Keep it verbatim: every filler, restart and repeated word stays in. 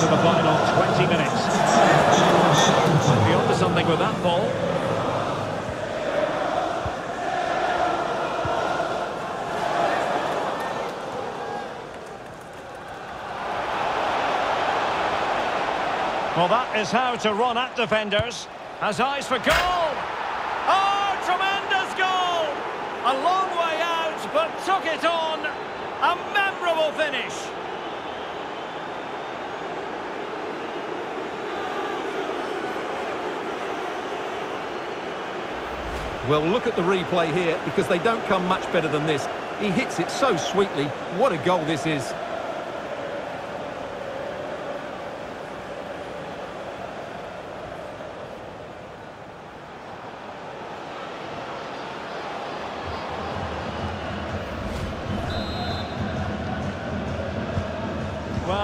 into the final twenty minutes. Might be onto something with that ball. Well, that is how to run at defenders. Has eyes for goal. Oh, tremendous goal! A long way out, but took it on. A memorable finish. Well, look at the replay here, because they don't come much better than this. He hits it so sweetly. What a goal this is.